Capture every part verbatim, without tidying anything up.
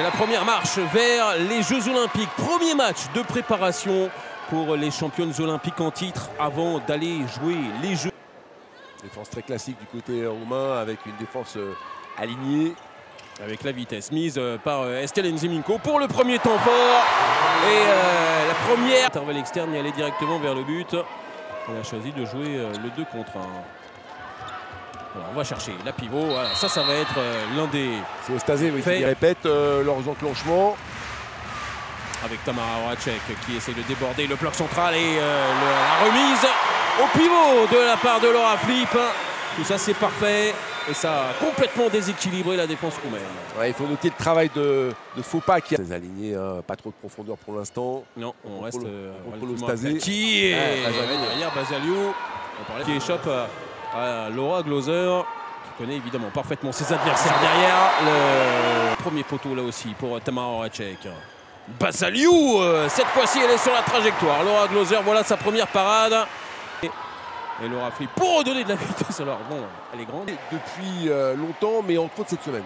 la première marche vers les Jeux Olympiques. Premier match de préparation pour les championnes olympiques en titre avant d'aller jouer les Jeux. Défense très classique du côté roumain avec une défense alignée. Avec la vitesse mise par Estelle Nzeminko pour le premier temps fort. Et euh, la première intervalle externe y allait directement vers le but. Elle a choisi de jouer le deux contre un. Alors, on va chercher la pivot. Voilà, ça, ça va être euh, l'un des. C'est Ostasé oui, qui répète euh, leurs enclenchements. Avec Tamara Horacek qui essaie de déborder le bloc central et euh, le, la remise au pivot de la part de Laura Flip. Tout ça, c'est parfait. Et ça a complètement déséquilibré la défense roumaine. Ouais, il faut noter le travail de, de Fopa qui est aligné, hein, pas trop de profondeur pour l'instant. Non, on, on reste euh, Ostasé. Qui est ouais, derrière Basaliou qui échappe à, à Laura Gloser, qui connaît évidemment parfaitement ses adversaires derrière. Le premier poteau là aussi pour Tamara Horacek. Basaliou, euh, cette fois-ci elle est sur la trajectoire. Laura Gloser, voilà sa première parade. Et Et Laura Flip pour redonner de la vitesse. Alors bon, elle est grande. Depuis euh, longtemps, mais entre autres cette semaine.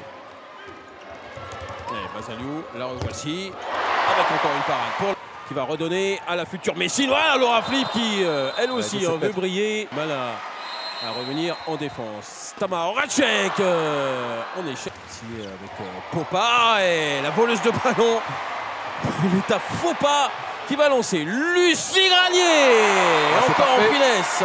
Et Basaliou, la revoici. Avec encore une parade pour qui va redonner à la future Messine. Voilà Laura Flip qui, euh, elle aussi, ouais, hein, veut briller. Mal à, à revenir en défense. Tamara Horacek euh, en échec. Ici avec euh, Popa et la voleuse de ballon. L'état Fopa qui va lancer Lucie Granier. Ah, encore en finesse.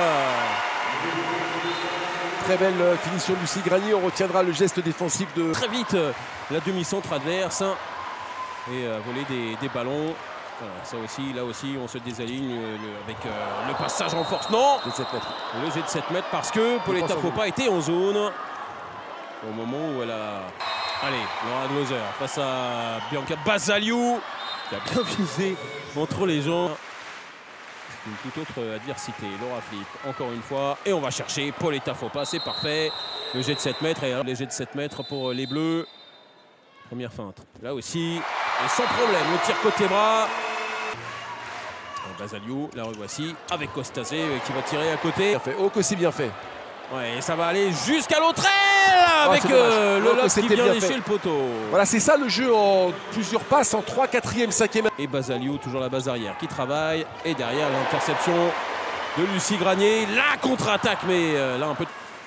Très belle finition de Lucie Granier. On retiendra le geste défensif de... Très vite, la demi-centre adverse. Et euh, voler des, des ballons. Voilà, ça aussi, là aussi, on se désaligne le, avec euh, le passage en force. Non, le sept mètres. Le jet de sept mètres parce que Pauletta Fopa était en zone. Au moment où elle a... Allez, Laura Gloser face à Bianca Basaliou. Qui a bien visé entre les gens. Une toute autre adversité. Laura Flip, encore une fois. Et on va chercher Pauletta Fopa, c'est parfait. Le jet de sept mètres et les jets de sept mètres pour les Bleus. Première feinte. Là aussi, et sans problème, le tir côté bras. Basaliou, la revoici avec Ostasé qui va tirer à côté. Bien fait. Oh, que c'est bien fait. Ouais, et ça va aller jusqu'à l'autre aile avec oh, euh, le lob qui vient lécher fait. le poteau. Voilà, c'est ça le jeu en plusieurs passes, en trois, quatrième, cinquième. Et Basaliou, toujours la base arrière qui travaille. Et derrière l'interception de Lucie Granier. La contre-attaque, mais euh, là un peu...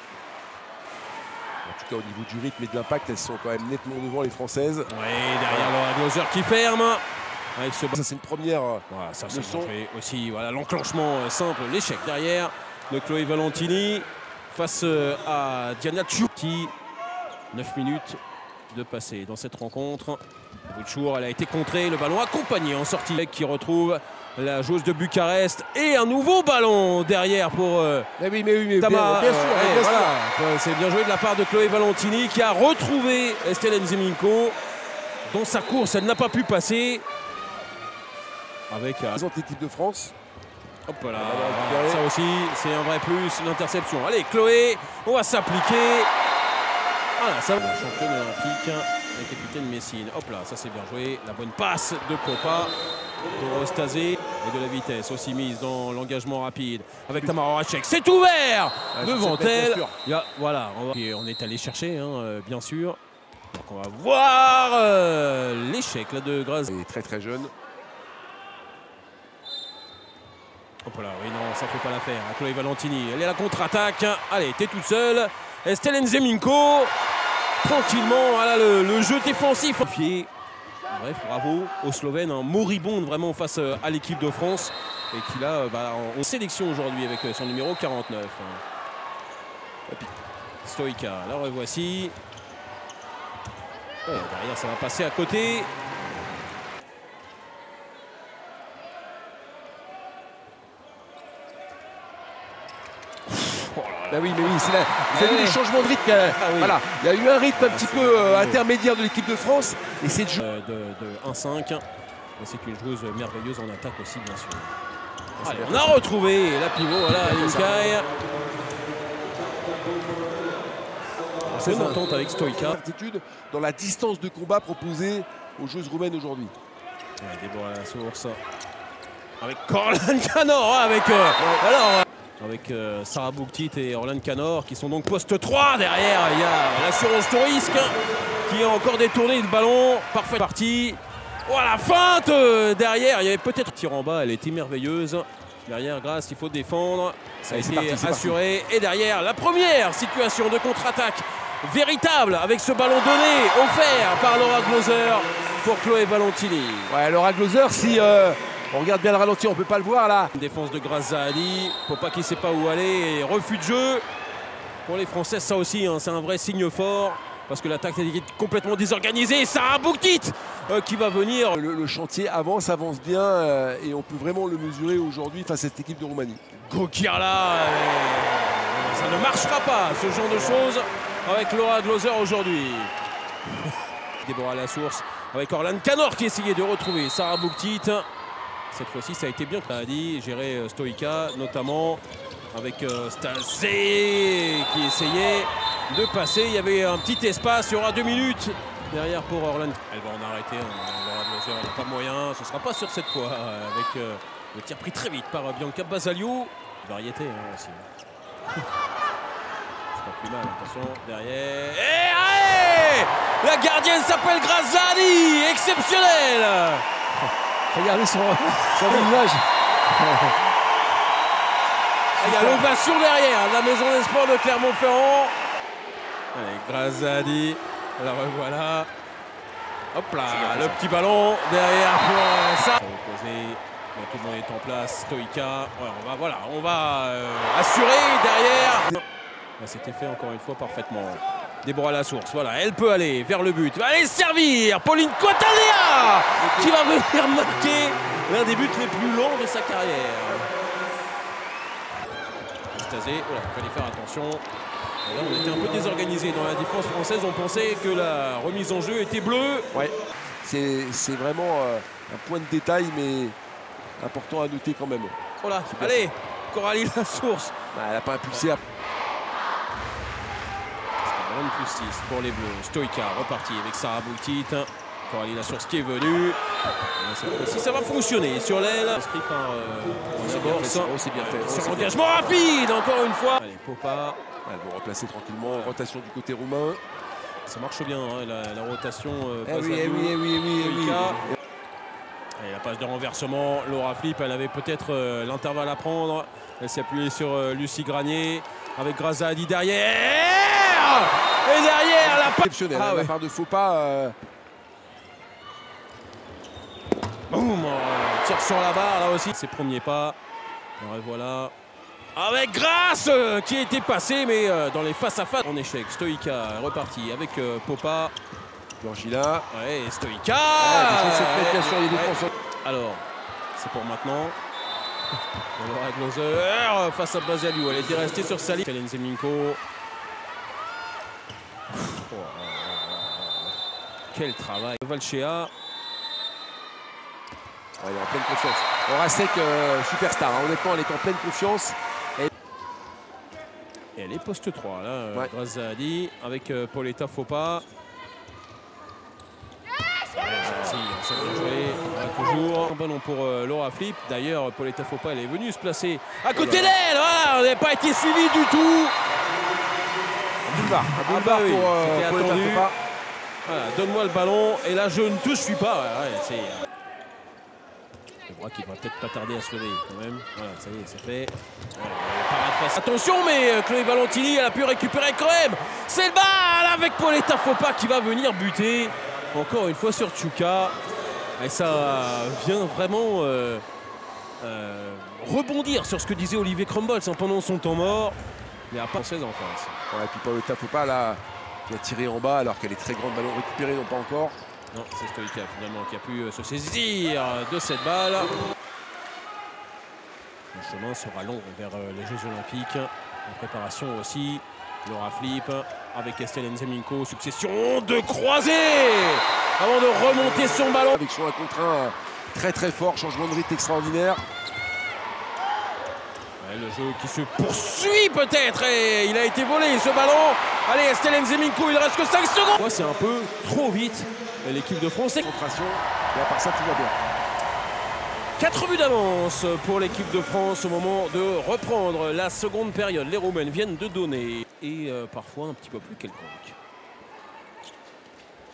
En tout cas, au niveau du rythme et de l'impact, elles sont quand même nettement devant les Françaises. Oui, derrière Laura Gloser qui ferme. Avec ce... Ça, c'est une première voilà, ça, leçon. Aussi, voilà, l'enclenchement simple, l'échec derrière de Chloé Valentini. Face à Diana Tchouti, neuf minutes de passer dans cette rencontre. Bouchour, elle a été contrée, le ballon accompagné en sortie qui retrouve la joueuse de Bucarest et un nouveau ballon derrière pour euh, mais oui, mais oui, mais Tamara. Bien, bien sûr, euh, bien voilà. C'est bien joué de la part de Chloé Valentini qui a retrouvé Estelle Nzeminko. Dans sa course, elle n'a pas pu passer. Avec euh... l'équipe de France. Hop là, voilà, ça aussi c'est un vrai plus, l'interception. Allez Chloé, on va s'appliquer. Voilà, ça va. Championne olympique, la capitaine Messine. Hop là, ça c'est bien joué. La bonne passe de Popa, de Ostasé et de la vitesse aussi mise dans l'engagement rapide. Avec Tamara Horacek, c'est ouvert ah, devant elle. Il y a, voilà, on, va... on est allé chercher, hein, euh, bien sûr. Donc on va voir euh, l'échec là de Graz. Elle est très très jeune. Hop là, oui, non, ça ne faut pas la faire. Chloé Valentini, elle est à la contre-attaque. Allez, t'es toute seule. Estelle Nzeminko, tranquillement, voilà le, le jeu défensif. Bref, bravo aux Slovènes, hein, moribonde vraiment face à l'équipe de France. Et qui là, bah, en, en sélection aujourd'hui avec son numéro quarante-neuf. Stoïka, la revoici. Ouais, derrière, ça va passer à côté. Ben oui, mais oui, c'est là. Vous avez vu les changements de rythme. Ah, oui. Voilà, il y a eu un rythme un petit peu euh, intermédiaire de l'équipe de France. Et c'est de, euh, de, de un cinq. C'est une joueuse merveilleuse en attaque aussi, bien sûr. Allez, on a retrouvé la pivot, voilà, Linkai. C'est une entente avec Stoïka. Certitude dans la distance de combat proposée aux joueuses roumaines aujourd'hui. Ouais, Déborah à la source. Avec Orlan Canor, avec... Euh, ouais. Alors, avec euh, Sarah Bouktit et Orlan Canor qui sont donc poste trois derrière. Il y a l'assurance tout risque qui a encore détourné le ballon. Parfait parti. Oh la feinte euh, derrière. Il y avait peut-être tir en bas. Elle était merveilleuse. Derrière, Grasse, il faut défendre. Ça a été parti, assuré. Parti. Et derrière, la première situation de contre-attaque véritable avec ce ballon donné, offert par Laura Gloser pour Chloé Valentini. Ouais, Laura Gloser, si euh, on regarde bien le ralenti, on ne peut pas le voir là. Une défense de Grace Zahadi. Popa qui ne sait pas où aller. Et refus de jeu. Pour les Françaises, ça aussi, hein, c'est un vrai signe fort. Parce que l'attaque est complètement désorganisée. Sarah Bouktit euh, qui va venir. Le, le chantier avance, avance bien euh, et on peut vraiment le mesurer aujourd'hui face à cette équipe de Roumanie. Gokirla, euh, ça ne marchera pas ce genre de choses avec Laura Gloser aujourd'hui. Déborah Lassource avec Orlane Canor qui essayait de retrouver Sarah Bouktit. Cette fois-ci, ça a été bien, ça a dit, géré euh, Stoïka notamment avec euh, Stasé qui essayait de passer. Il y avait un petit espace, il y aura deux minutes derrière pour Orlane. Elle va en arrêter, elle n'a pas moyen, ce ne sera pas sur cette fois avec euh, le tir pris très vite par Bianca Basalio. Variété hein, aussi. C'est pas plus mal, attention, derrière. Et allez, la gardienne s'appelle Grace Zahadi, exceptionnelle. Regardez son, son visage. Il y a l'ovation derrière, la maison des sports de Clermont-Ferrand. Allez, Grace Zahadi, la revoilà. Hop là, le petit ballon derrière pour euh, ça. Tout le monde est en place, Stoïka. Ouais, on va, voilà, on va euh, assurer derrière. C'était fait encore une fois parfaitement. Déborah Lassource, voilà, elle peut aller vers le but. Va aller servir Pauline Cotalea qui va venir marquer l'un des buts les plus longs de sa carrière. Stasé, voilà, il fallait faire attention. Et là, on était un peu désorganisé dans la défense française. On pensait que la remise en jeu était bleue. Ouais, c'est vraiment euh, un point de détail, mais important à noter quand même. Voilà, allez, Coralie Lassource. Bah, elle n'a pas impulsé. À... vingt plus six pour les Bleus. Stoïka reparti avec Sarah Bouktit. Coralie Lassource qui est venue. Si ça va fonctionner sur l'aile. Inscrit par euh, c'est bien fait. Sur engagement rapide, encore une fois. Allez, Popa. Elle va replacer tranquillement. Rotation du côté roumain. Ça marche bien, hein, la, la rotation. Euh, eh oui, eh oui, eh oui, eh oui, eh oui. Allez, la passe de renversement. Laura Flip, elle avait peut-être euh, l'intervalle à prendre. Elle s'est appuyée sur euh, Lucie Granier. Avec Grace Zahadi derrière. Et derrière, la part. Exceptionnelle, ah, la ouais. part de faux pas. Euh... Boum, euh, tire sur la barre là aussi. Ses premiers pas. Alors, voilà. Avec Grace euh, qui était passé, mais euh, dans les face à face en échec. Stoïka reparti avec euh, Popa. Blanchila. Ouais, Stoïka. Ouais, bien sûr, les ouais. Alors, c'est pour maintenant. Laura Gloser face à Basalio. Elle était restée sur sa ligne. Hélène Zeminko. Oh, oh, oh, oh. Quel travail. Valchea. Ouais, elle est en pleine confiance. Horacek, euh, superstar. Hein. Honnêtement, elle est en pleine confiance. Et, Et elle est poste trois. Là, ouais. Grace Zahadi avec euh, Pauletta Fopa. Ça va jouer, ouais, toujours. Un ballon pour euh, Laura Flip. D'ailleurs, Pauletta Fopa, elle est venue se placer à côté d'elle. Voilà, on n'a pas été suivi du tout. Un boulevard. Un boulevard ah bah, pour euh, Pauletta Fopa. Voilà, donne-moi le ballon. Et là, je ne te suis pas. Ouais, c'est. Le bras qui va peut-être pas tarder à se lever quand même. Voilà, ça y est, c'est fait. Voilà, attention, mais Chloé Valentini, elle a pu récupérer quand même. C'est le bal avec Pauletta Fopa qui va venir buter. Encore une fois sur Tchouka. Et ça vient vraiment euh, euh, rebondir sur ce que disait Olivier Crumbles hein, pendant son temps mort. Mais à part seize en face. Ouais, et puis Pauletta Fopa là, qui a tiré en bas alors qu'elle est très grande. Ballon récupéré, non pas encore. Non, c'est Stoïka finalement qui a pu se saisir de cette balle. Le chemin sera long vers les Jeux Olympiques. En préparation aussi. Laura Flip avec Estelle Nzeminko. Succession de croisés avant de remonter son ballon. Avec son un contre un très très fort. Changement de rythme extraordinaire. Ouais, le jeu qui se poursuit peut-être. Et il a été volé ce ballon. Allez, Estelle Nzeminko, il ne reste que cinq secondes. C'est un peu trop vite. L'équipe de France. Concentration. Et à part ça, tout va bien. quatre buts d'avance pour l'équipe de France au moment de reprendre la seconde période. Les Roumaines viennent de donner et euh, parfois un petit peu plus quelconque.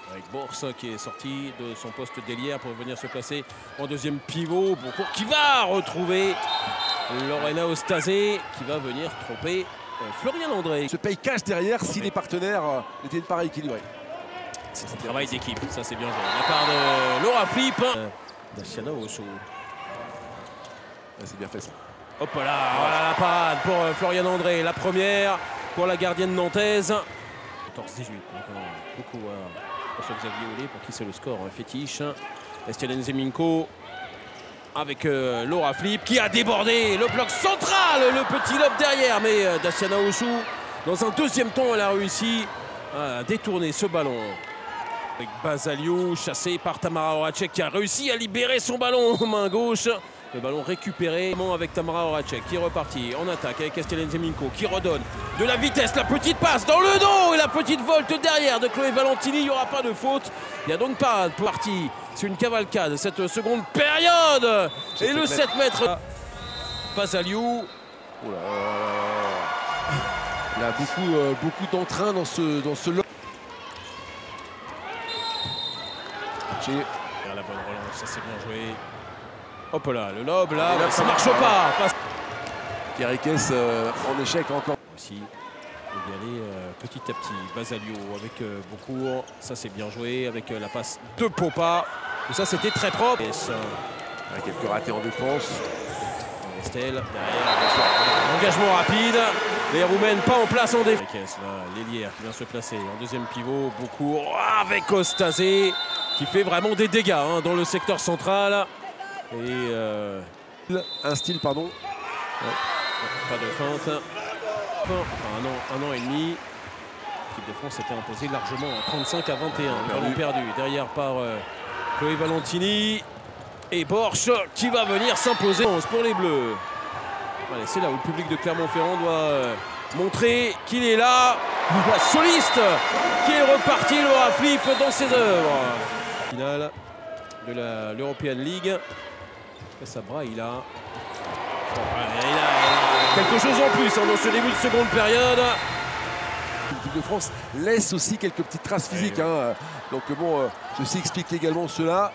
Avec Bourse qui est sorti de son poste d'ailière pour venir se placer en deuxième pivot. Boncourt qui va retrouver Lorena Ostazé qui va venir tromper euh, Florian André. Se paye cash derrière si les partenaires euh, étaient pareil équilibrés. C'est un travail d'équipe, ça c'est bien joué. De la part de Laura Flip. Euh, Daciana Osso. Ah, c'est bien fait ça. Hop là, voilà la parade pour euh, Florian André. La première pour la gardienne nantaise. quatorze dix-huit. Beaucoup à François Xavier Olé pour qui c'est le score hein, fétiche. Estelle Zeminko avec euh, Laura Flip qui a débordé le bloc central. Le petit lobe derrière. Mais euh, Daciana Osso, dans un deuxième temps, elle a réussi à détourner ce ballon. Avec Basaliou, chassé par Tamara Horacek qui a réussi à libérer son ballon main gauche. Le ballon récupéré avec Tamara Horacek qui est reparti en attaque avec Estelle Zeminko qui redonne de la vitesse. La petite passe dans le dos et la petite volte derrière de Chloé Valentini. Il n'y aura pas de faute. Il y a donc pas de partie. C'est une cavalcade cette seconde période. Et le sept mètres. Basaliou. Oh là là. Il y a beaucoup, euh, beaucoup d'entrain dans ce, dans ce lot. La bonne relance, ça c'est bien joué. Hop là, le lobe là, là ça marche pas. Pierriquez euh, en échec encore. Aussi, il y aller euh, petit à petit. Basaliou avec euh, Boncourt, ça c'est bien joué avec euh, la passe de Popa. Et ça c'était très propre. Et ça... Avec quelques ratés en défense. Estelle derrière, engagement rapide. Les Roumaines pas en place en défense. L'ailière qui vient se placer en deuxième pivot. Boncourt avec Ostazé qui fait vraiment des dégâts hein, dans le secteur central. Et euh... un style, pardon. Ouais. Pas de feinte. Enfin, un an, un an et demi. L'équipe de France s'était imposée largement en trente-cinq à vingt et un. Le ballon perdu derrière par euh, Chloé Valentini. Et Borch qui va venir s'imposer pour les Bleus. Allez, c'est là où le public de Clermont-Ferrand doit euh, montrer qu'il est là. La soliste qui est reparti, Laura Flip dans ses œuvres. Finale de l'European League. Face à Braila. Il a, il a quelque chose en plus hein, dans ce début de seconde période. L'équipe de France laisse aussi quelques petites traces physiques. Oui, oui. Hein. Donc bon, euh, je sais expliquer également cela.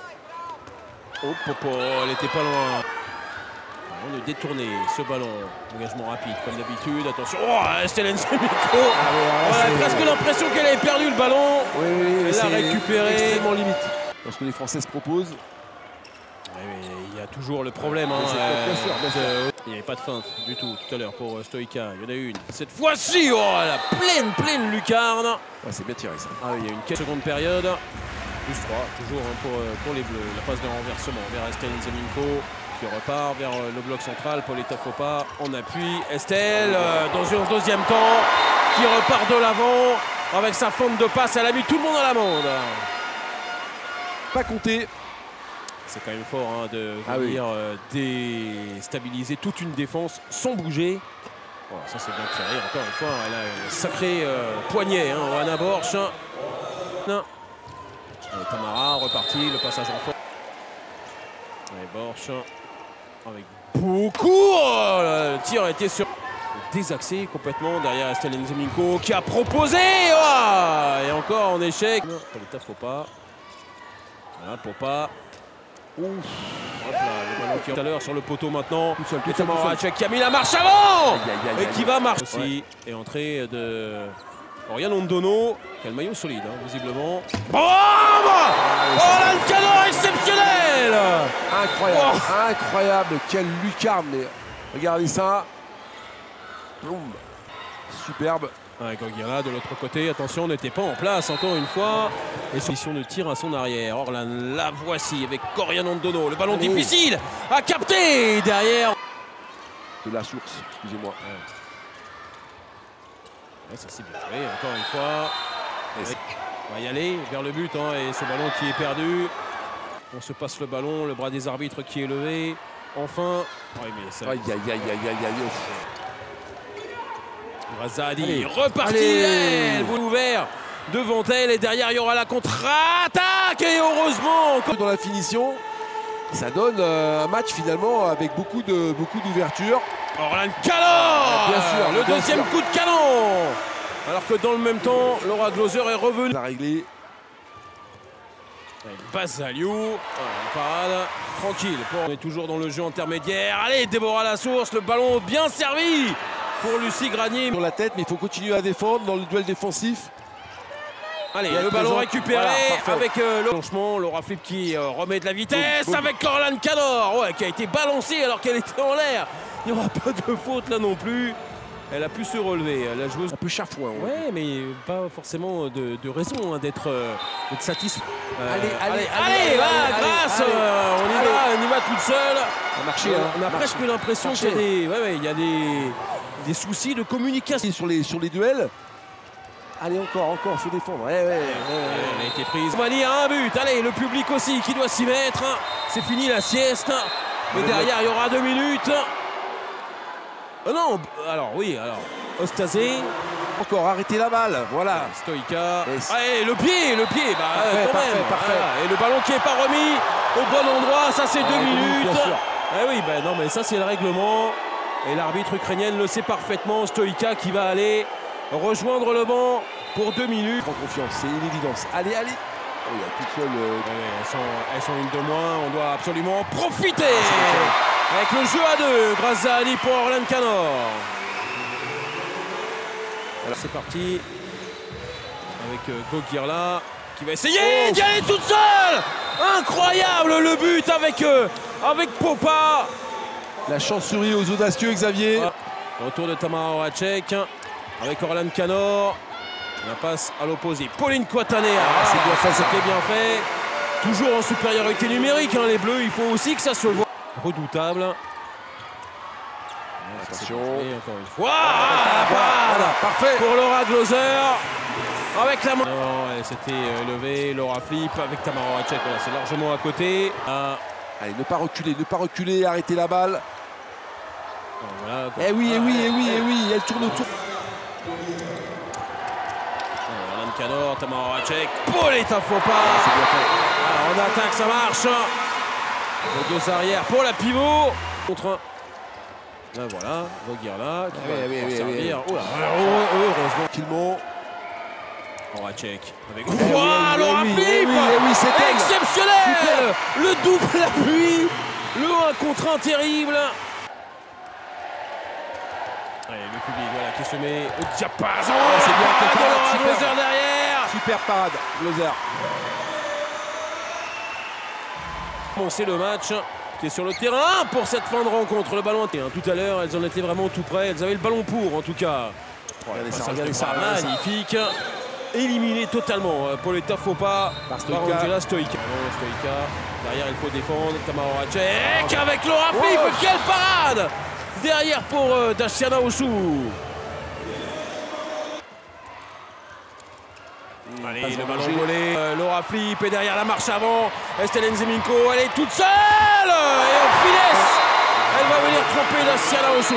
Oh, Popo, elle n'était pas loin. On a détourné ce ballon. Engagement rapide comme d'habitude. Attention. Oh, Estelle Zeminko. Ah, ouais, on a presque l'impression qu'elle avait perdu le ballon. Oui, oui, elle l'a récupéré. Extrêmement limite. Lorsque les Français se proposent. Oui, oui, il y a toujours le problème. Hein, euh, bien sûr, bien sûr. Euh, il n'y avait pas de feinte du tout tout à l'heure pour Stoïka. Il y en a une. Cette fois-ci, oh, la pleine, pleine lucarne. Ouais, c'est bien tiré ça. Ah, oui, il y a une seconde période. Plus trois, toujours hein, pour, pour les Bleus. La passe de renversement vers Estelle Zeminko qui repart vers le bloc central. Pauletta Fopa en appui. Estelle euh, dans un deuxième temps qui repart de l'avant avec sa fente de passe. Elle a mis tout le monde à l'amende. Pas compté. C'est quand même fort hein, de ah venir oui. euh, déstabiliser toute une défense sans bouger. Oh, ça c'est bien tiré. Encore une fois, elle a un sacré euh, poignet. Hein, Anna Borch. Non. Et Tamara reparti, le passage en force. Et Borch avec beaucoup. Oh, le tir a été sur désaxé complètement derrière Estelle Zeminko qui a proposé. Oh, et encore en échec. Pauletta Fopa. Voilà, Popa. Ouf. Hop là, le ballon qui est tout à l'heure sur le poteau maintenant. Tamara Horacek qui a mis la marche avant. Aïe, aïe, aïe, et qui va marcher aussi. Ouais. Et entrée de Oriane Ondono, qui a le maillot solide, hein, visiblement. Boum! Oh là, le canon exceptionnel! Incroyable, oh. Incroyable, quelle lucarne! Mais regardez ça. Boum. Superbe. Ouais, Goguera de l'autre côté, attention, n'était pas en place encore une fois. Et position de tir à son arrière. Or la, la voici avec Oriane Ondono. Le ballon oh. difficile à capter derrière. De la source, excusez-moi. Ouais. Ouais, ça c'est bien joué, encore une fois. Ouais. On va y aller vers le but hein, et ce ballon qui est perdu. On se passe le ballon, le bras des arbitres qui est levé. Enfin. Ouais, mais ça... Aïe, aïe, aïe, aïe, aïe, aïe. Razadi reparti, elle vous ouvert devant elle et derrière il y aura la contre-attaque et heureusement dans la finition ça donne euh, un match finalement avec beaucoup de beaucoup d'ouverture. Orlan Canon, bien sûr, le bien deuxième sûr. coup de canon alors que dans le même temps Laura Gloser est revenue. Ça a réglé Basaliou, voilà, parade, tranquille. On est toujours dans le jeu intermédiaire. Allez, Déborah Lassource, le ballon bien servi pour Lucie Granier. Sur la tête, mais il faut continuer à défendre dans le duel défensif. Allez, le ballon récupéré voilà, avec euh, le lancement. Laura Flip qui euh, remet de la vitesse boum, boum. Avec Corlan Canor, ouais, qui a été balancée alors qu'elle était en l'air. Il n'y aura pas de faute là non plus. Elle a pu se relever, la joueuse un peu chafouin. Ouais, ouais, mais pas forcément de, de raison hein, d'être euh, satisfait. Euh, allez, allez, allez, allez, là, allez, grâce, allez, euh, on y allez. va, on y va toute seule. Ça a marché, on, hein, on a presque l'impression qu'il y a des, ouais, ouais, il y a des, des soucis de communication sur les, sur les duels. Allez, encore, encore, il faut défendre. Ouais, ouais, ouais, ouais. Elle a été prise. Mali a un but. Allez, le public aussi qui doit s'y mettre. C'est fini la sieste. Mais derrière, il y aura deux minutes. Oh non, alors oui, alors Ostazé. Encore, arrêtez la balle, voilà. Stoïka. Allez, le pied, le pied, bah parfait, quand parfait, même. Parfait. Voilà. Et le ballon qui n'est pas remis au bon endroit, ça c'est ah, deux minutes. Bien sûr. Eh oui, ben bah, non, mais ça c'est le règlement. Et l'arbitre ukrainienne le sait parfaitement. Stoïka qui va aller rejoindre le banc pour deux minutes. Prends confiance, c'est une évidence. Allez, allez. Oh, il y a toute seule. Euh... Ouais, elles, sont, elles sont une de moins. On doit absolument profiter. Avec le jeu à deux, grâce à Ali pour Orlan Canor. Alors c'est parti. Avec euh, Gogirla qui va essayer oh. d'y aller toute seule. Incroyable le but avec, euh, avec Popa. La chance sourit aux audacieux, Xavier. Ah. Retour de Tamara Horacek avec Orlan Canor. La passe à l'opposé. Pauline Kouatanea. Ah, c'est bien fait, c'était bien fait. Toujours en supériorité numérique, hein, les Bleus. Il faut aussi que ça se voit. Redoutable. Attention. Encore une fois. Ah, voilà, parfait. Pour Laura Gloser. Avec la main. Non, elle s'était levée. Laura Flip avec Tamara Horacek. Voilà, c'est largement à côté. Ah. Allez, ne pas reculer, ne pas reculer, arrêtez la balle. Voilà, eh oui, eh oui, eh oui, eh oui, elle tourne autour. Orlan Canor, Tamara Horacek. Pauletta Faux pas. Ah, en attaque, ça marche. Les deux arrières pour la pivot. Contre un. Là voilà, Gogirla qui ah, va oui, oui, oui, servir. Oui, oui. Oh là, heureusement. Kilmo. Horacek avec. Eh oui, wow, Laura oui, Flip oui, oui, oui, exceptionnel. Super. Le double appui. Le un contre un terrible. Allez, le public voilà, qui se met au diapason. Ah, c'est bien parade de Laura super. Gloser derrière. Super parade, Gloser. Bon, c'est le match qui est sur le terrain pour cette fin de rencontre. Le ballon, tout à l'heure, elles en étaient vraiment tout près. Elles avaient le ballon pour, en tout cas. Regardez ça, regardez ça, magnifique. Éliminé totalement. Pauletta Faux-pas par Stoïka. Stoïka. Derrière, il faut défendre. Tamara Horacek avec Laura Flip. Oh. Quelle parade derrière pour euh, Daciana Osu. Allez, pas le ballon volé. Euh, Laura Flip et derrière la marche avant. Estelle Nzeminko, elle est toute seule. Et en finesse, elle va venir tromper Daciana Osu.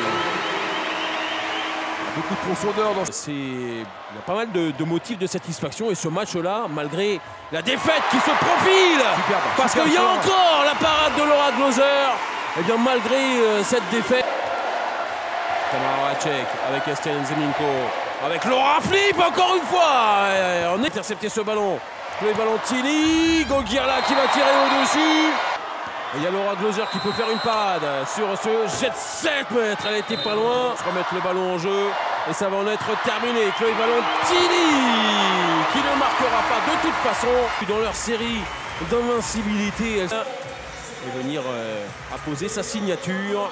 Beaucoup de profondeur dans ce... Il y a pas mal de, de motifs de satisfaction. Et ce match-là, malgré la défaite qui se profile, super, bah, parce qu'il y a encore la parade de Laura Gloser. Et bien malgré euh, cette défaite, Tamara Horacek avec Estelle Nzeminko. Avec Laura Flip, encore une fois. On a intercepté ce ballon. Le Valentini, Gogirla qui va tirer au-dessus. Il y a Laura Gloser qui peut faire une parade sur ce jet de sept mètres. Elle était pas loin. Se remettre le ballon en jeu. Et ça va en être terminé. Chloé Valentini qui ne marquera pas de toute façon. Dans leur série d'invincibilité. Elle va venir euh, apposer sa signature.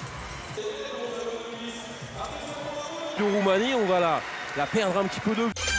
De Roumanie, on va la, la perdre un petit peu de